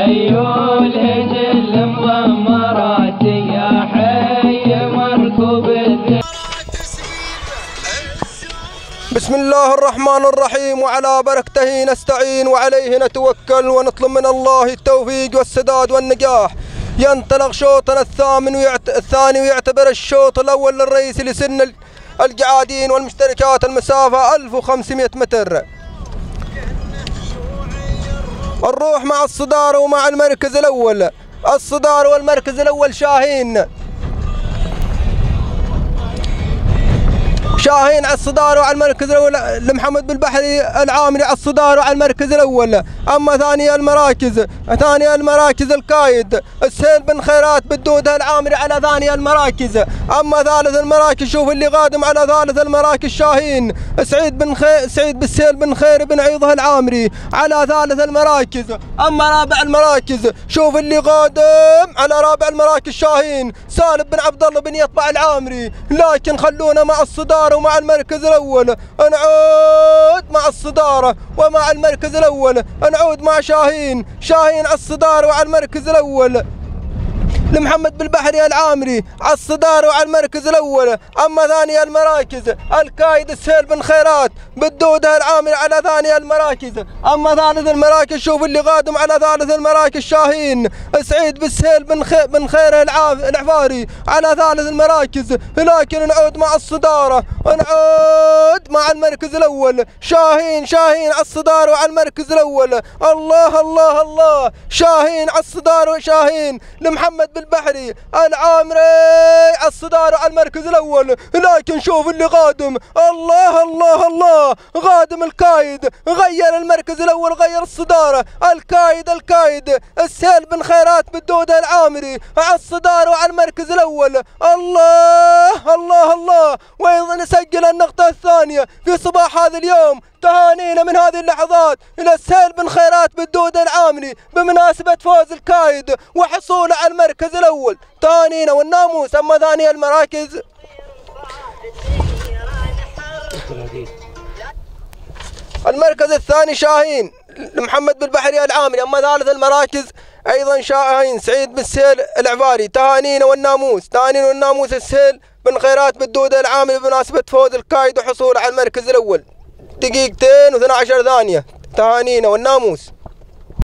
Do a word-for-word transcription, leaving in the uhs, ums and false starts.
خيول هجل مضمرات يا حي مركوب الذئب. بسم الله الرحمن الرحيم، وعلى بركته نستعين وعليه نتوكل ونطلب من الله التوفيق والسداد والنجاح. ينطلق شوطنا الثامن ويعت... الثاني ويعتبر الشوط الأول للرئيس لسن القعادين والمشتركات المسافة ألف وخمسمئة متر. نروح مع الصدارة ومع المركز الأول. الصدارة والمركز الأول شاهين شاهين على الصدارة وعلى المركز الأول لمحمد بالبحري العامري على الصدارة وعلى المركز الأول. أما ثاني المراكز ثاني المراكز القايد السهيل بن خيرات بالدودة العامري على ثاني المراكز. أما ثالث المراكز شوف اللي قادم على ثالث المراكز شاهين سعيد بن خي... سعيد بالسهيل بن خير بن عيضه العامري على ثالث المراكز. أما رابع المراكز شوف اللي قادم على رابع المراكز شاهين سالم بن عبد الله بن يطبع العامري. لكن خلونا مع الصدارة ومع المركز الأول. نعود مع الصدارة ومع المركز الأول. نعود مع شاهين شاهين على الصدارة وعلى المركز الأول لمحمد بالبحري العامري على الصدارة وعلى المركز الأول. أما ثاني المراكز القايد السهيل بن خيرات بالدودة العامري على ثاني المراكز. أما ثالث المراكز شوف اللي قادم على ثالث المراكز شاهين سعيد بالسهيل بن خي بن خير العفاري على ثالث المراكز. لكن نعود مع الصدارة نعود مع المركز الأول شاهين شاهين على الصدارة وعلى المركز الأول. الله الله الله شاهين على الصدارة شاهين لمحمد بالبحري العامري على الصدارة على المركز الأول. لكن شوف اللي قادم الله الله الله قادم القايد غير المركز الأول غير الصدارة. القايد القايد السهيل بن خيرات بالدودة العامري على الصدارة وعلى المركز الأول. الله الله الله وأيضا نسجل النقطة الثانية في صباح هذا اليوم. تهانينا من هذه اللحظات إلى السهيل بن خيرات بالدودة العامري بمناسبة فوز القايد وحصوله على المركز الأول. تهانينا والناموس. أما ثاني المراكز المركز الثاني شاهين محمد بالبحري العامري. أما ثالث المراكز أيضا شاهين سعيد بالسهيل العفاري. تهانينا والناموس. تهانينا والناموس السهيل بن خيرات بالدودة العامري بمناسبة فوز القايد وحصوله على المركز الأول. دقيقتين واثنتا عشرة ثانية. تهانينا والناموس.